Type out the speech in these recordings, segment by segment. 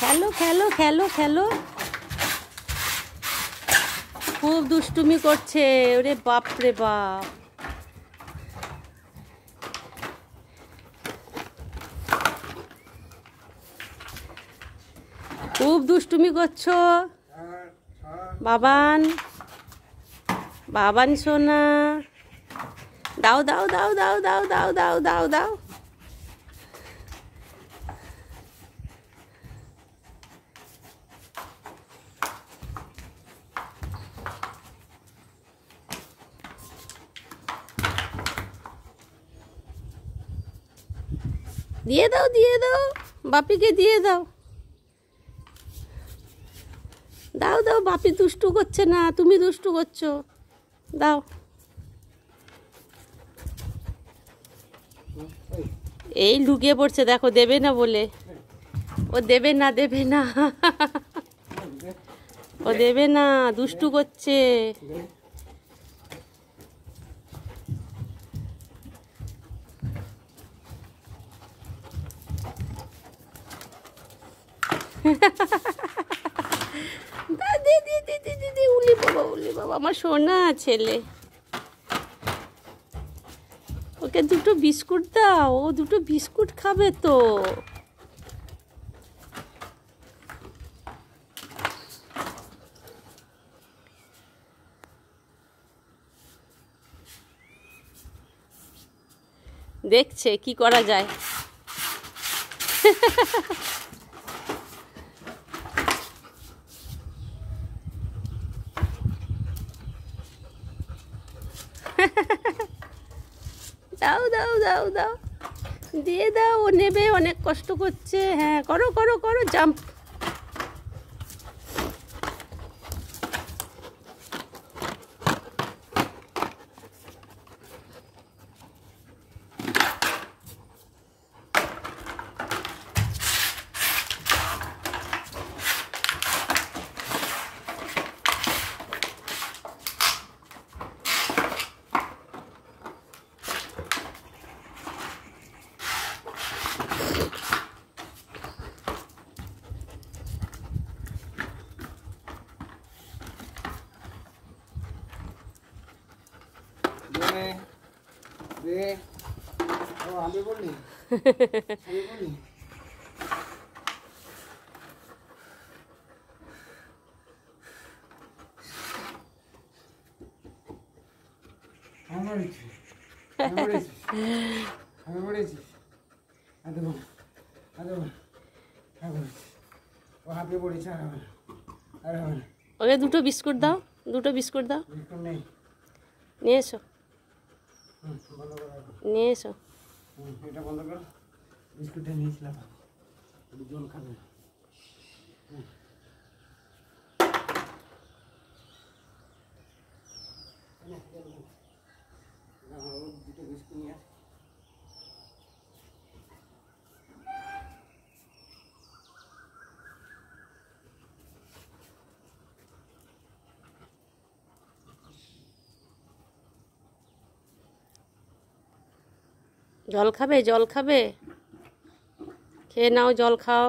খেলো খেলো খেলো খেলো। খুব দুষ্টুমি করছে, ওরে বাপ রে বাপ। খুব দুষ্টুমি করছো বাবান, বাবান সোনা। দাও দাও দাও দাও দাও দাও দাও দাও দাও। দিয়ে দাও দিয়ে দাও, বাপিকে দিয়ে দাও। দাও দাও, বাপি দুষ্টু করছে না, তুমি দুষ্টু করছো। দাও। এই লুকিয়ে পড়ছে দেখো, দেবে না বলে। ও দেবে না, দেবে না। ও দেবে না, দুষ্টু করছে। উলি বাবা, উলি বাবা, আমার সোনা ছেলে। ওকে দুটো বিস্কুট দাও, ও দুটো বিস্কুট খাবে তো। দেখছে কি করা যায়। দাও দাও দাও দাও, দিয়ে দাও, ও নেবে, অনেক কষ্ট করছে। হ্যাঁ, করো করো করো, জাম্প। ওকে দুটো বিস্কুট দাও, দুটো বিস্কুট দাও। নিয়ে এসো, নিয়ে এসো। এটা বন্ধ করো, বিস্কুটটা নিয়েছিলাম, জল খাবে। দুটো বিস্কুট নিয়ে আস। জল খাবে, জল খাবে, খেয়ে নাও, জল খাও।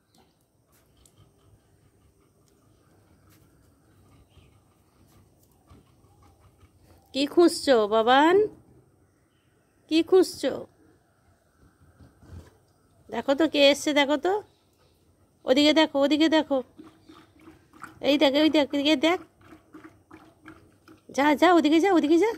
কি খুঁজছো বাবান, কি খুঁজছো? দেখো তো কে এসছে, দেখো তো, ওদিকে দেখো, ওদিকে দেখো, এই দেখ, ওই দেখ, ওদিকে দেখ। যা যা, ওদিকে যা, ওদিকে যা।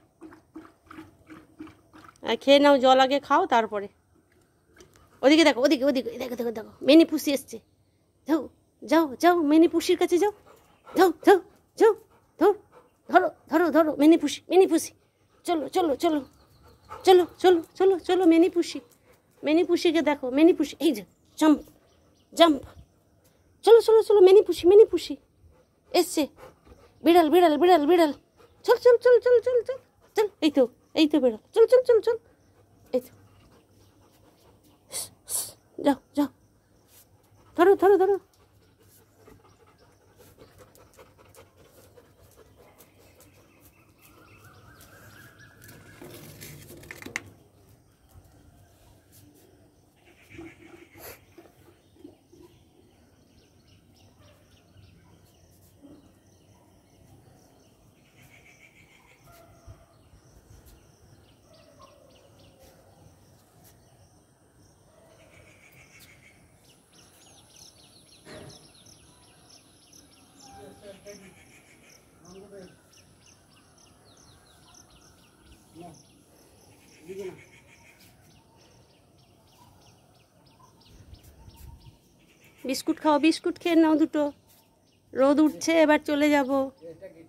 আর খেয়ে নাও, জল আগে খাও তারপরে। ওদিকে দেখো, ওদিকে ওদিকে, দেখো দেখো দেখো, মিনি পুষি এসছে। যাও যাও যাও, মিনি পুষির কাছে যাও, যাও যাও যাও, ধরো ধরো ধরো ধরো, মিনি পুষি, মিনি পুষি। চলো চলো চলো চলো চলো চলো চলো, মিনি পুষি, মিনি পুষিকে দেখো, মিনি পুষি, এই যে জাম্প জাম্প। চলো চলো চলো, মিনি পুষি, মিনি পুষি এসছে। বিড়াল বিড়াল বিড়াল বিড়াল, চল চল চল চল চল চল চল, এই তো, এই তো বিড়াল, চল চল চল চল, এই তো। যাও যাও, ধরো ধরো ধরো। বিস্কুট খাও, বিস্কুট খেয়ে নাও দুটো। রোদ উঠছে, এবার চলে যাব। এটা গেট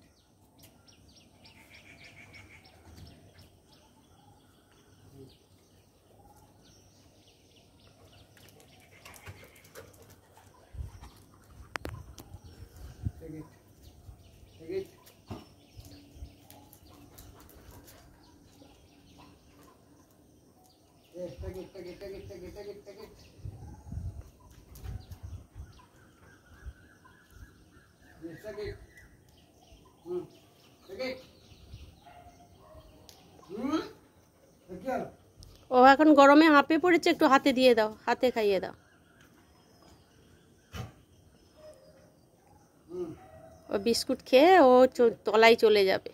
গেট ও এখন গরমে হাঁপে পড়েছে, একটু হাতে দিয়ে দাও, হাতে খাইয়ে দাও। ও বিস্কুট খেয়ে ও তলায় চলে যাবে।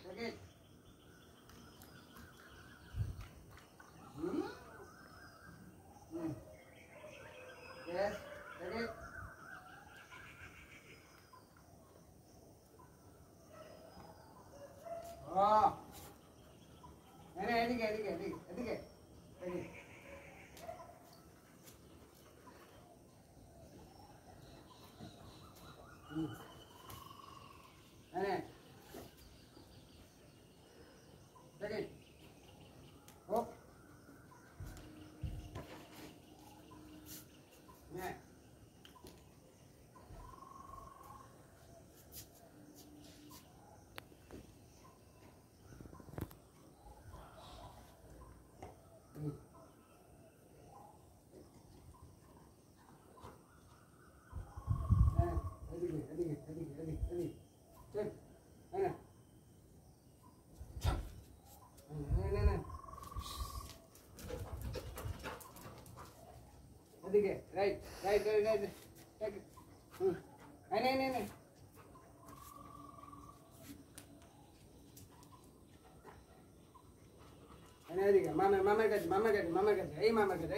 Right. Take it. No. Mama kaç. Hey mama kaç.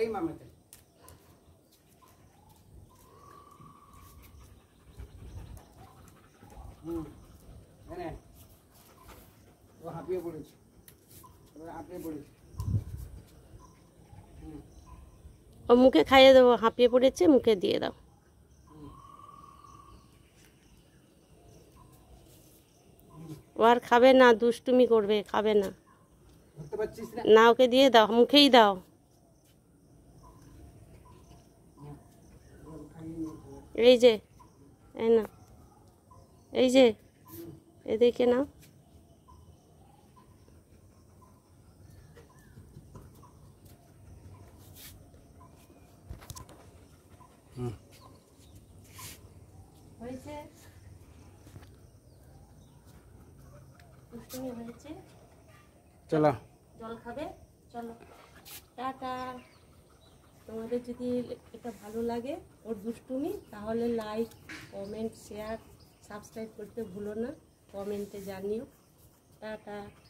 Ne? O hapiye পড়েছে। হাঁপিয়ে পড়েছে। ও মুখে খাইয়ে দেবো, হাঁপিয়ে পড়েছে, মুখে দিয়ে দাও। ও আর খাবে না, দুষ্টুমি করবে, খাবে না। ধরতে পারছিস না? না, ওকে দিয়ে দাও, মুখেই দাও। এই যে, এই না, এই যে, এদিকে নাও। হয়েছে, দুষ্টুমি হয়েছে। চলো জল খাবে, চলো টাটা। তোমাদের যদি এটা ভালো লাগে ওর দুষ্টুমি, তাহলে লাইক, কমেন্ট, শেয়ার, সাবস্ক্রাইব করতে ভুলো না। কমেন্টে জানিও। টাটা।